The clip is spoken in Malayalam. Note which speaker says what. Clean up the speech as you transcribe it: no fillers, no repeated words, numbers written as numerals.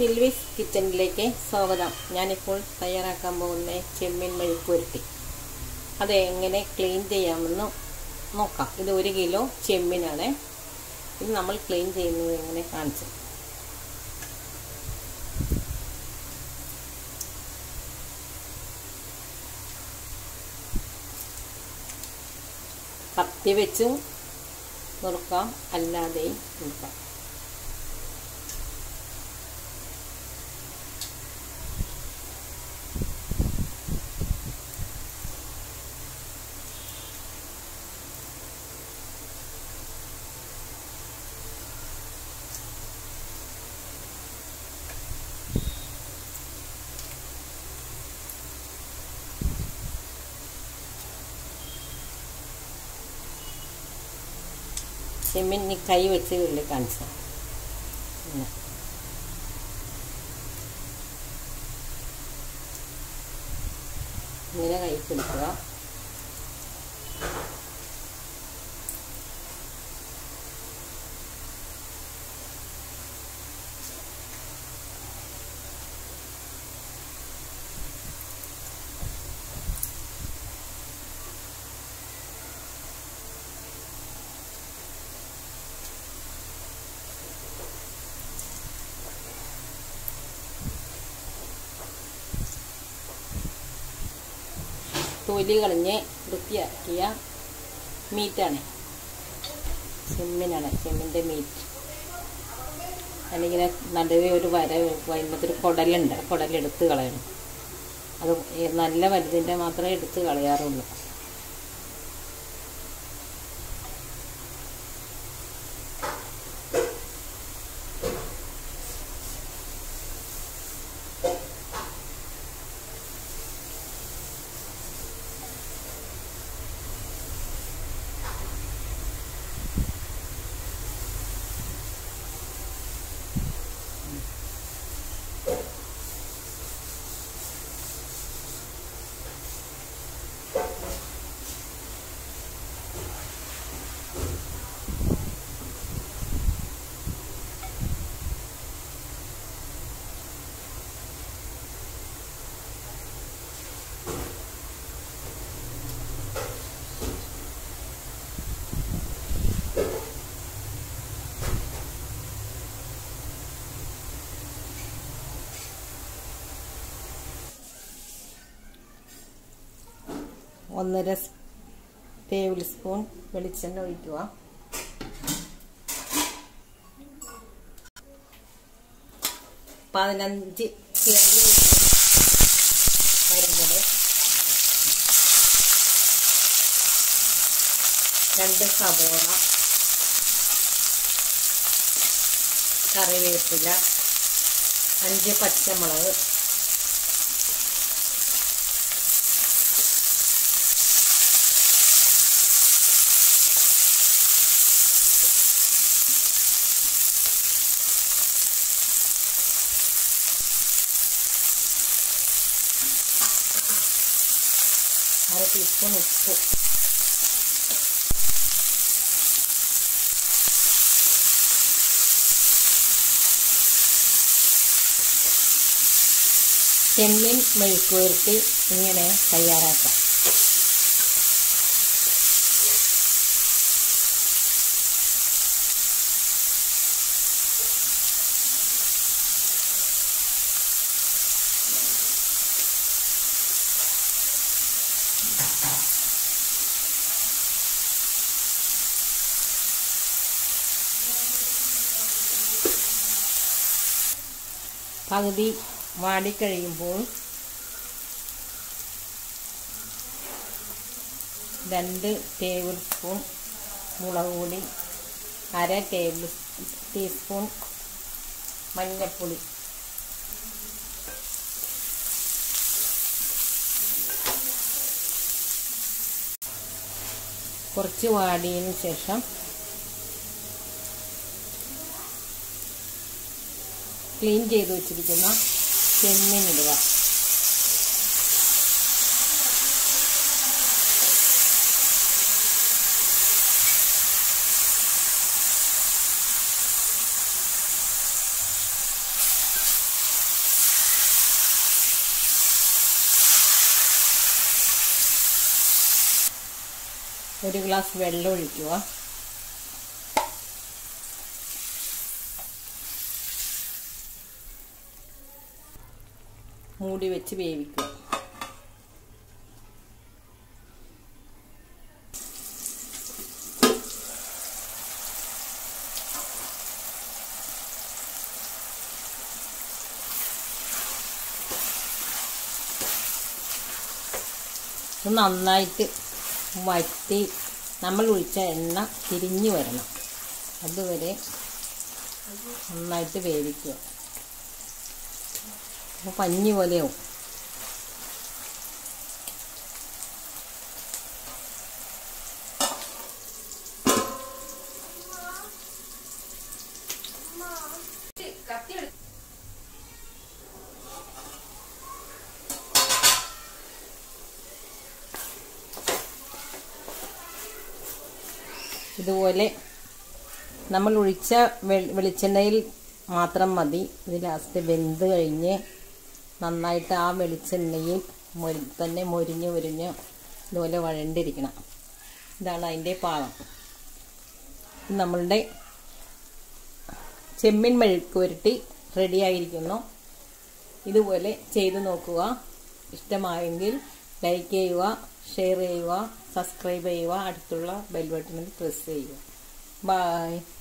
Speaker 1: സിൽവിസ് കിച്ചണിലേക്ക് സ്വാഗതം. ഞാനിപ്പോൾ തയ്യാറാക്കാൻ പോകുന്ന ചെമ്മീൻ മെഴുക്കുവരട്ടി അത് എങ്ങനെ ക്ലീൻ ചെയ്യാമെന്ന് നോക്കാം. ഇത് 1 കിലോ ചെമ്മീനാണ്. ഇത് നമ്മൾ ക്ലീൻ ചെയ്യുന്നത് എങ്ങനെ കാണിച്ചു. കത്തി വെച്ചും നുറുക്കാം, അല്ലാതെയും നുറുക്കാം. ചെമ്മീൻ കൈ വെച്ച് ഉള്ളിൽ കാണിച്ചു. ഇങ്ങനെ കൈ പിടിക്കുക. തൊലി കളഞ്ഞ് വൃത്തിയാക്കിയ മീറ്റാണ്, ചെമ്മീനാണ്, ചെമ്മീൻ്റെ മീറ്റ്. അതിനിങ്ങനെ നടുവേ ഒരു വര വരുമ്പോഴത്തൊരു കുടലുണ്ട്, കുടലെടുത്ത് കളയണം. അത് നല്ല വലുതിൻ്റെ മാത്രമേ എടുത്ത് കളയാറുള്ളൂ. ഒന്നര ടേബിൾ സ്പൂൺ വെളിച്ചെണ്ണ ഒഴിക്കുക. പതിനഞ്ച് ചെറിയ മരുന്നുകൾ, 2 സവോള, കറിവേപ്പില, 5 പച്ചമുളക്, അര ടീസ്പൂൺ ഉപ്പ്, ചെമ്മീൻ മെഴുക്കുവരട്ടി ഇങ്ങനെ തയ്യാറാക്കാം. പകുതി വാടിക്കഴിയുമ്പോൾ 2 ടേബിൾ സ്പൂൺ മുളക് പൊടി, അര ടീസ്പൂൺ മഞ്ഞൾപ്പൊടി, കുറച്ച് വാടിയതിന് ശേഷം ക്ലീൻ ചെയ്ത് വെച്ചിരിക്കുന്ന ചെമ്മീൻ ഇടുക. 1 ഗ്ലാസ് വെള്ളം ഒഴിക്കുക. മൂടി വെച്ച് വേവിക്കുക. നന്നായിട്ട് വറ്റി നമ്മൾ ഒഴിച്ച എണ്ണ തിരിഞ്ഞു വരണം. അതുവരെ നന്നായിട്ട് വേവിക്കുക. അപ്പോൾ പഞ്ഞി പോലെയാവും. ഇതുപോലെ നമ്മൾ ഒഴിച്ച വെളിച്ചെണ്ണയിൽ മാത്രം മതി. ഇത് ലാസ്റ്റ് വെന്ത് കഴിഞ്ഞ് നന്നായിട്ട് ആ വെളിച്ചെണ്ണയിൽ തന്നെ മൊരിഞ്ഞ് ഇതുപോലെ വഴണ്ടിരിക്കണം. ഇതാണ് അതിൻ്റെ പാകം. നമ്മളുടെ ചെമ്മീൻ മെഴുക്കുവരട്ടി റെഡിയായിരിക്കുന്നു. ഇതുപോലെ ചെയ്ത് നോക്കുക. ഇഷ്ടമായെങ്കിൽ ലൈക്ക് ചെയ്യുക, ഷെയർ ചെയ്യുക, സബ്സ്ക്രൈബ് ചെയ്യുക, അടുത്തുള്ള ബെൽ ബട്ടണിൽ പ്രസ് ചെയ്യുക. ബൈ.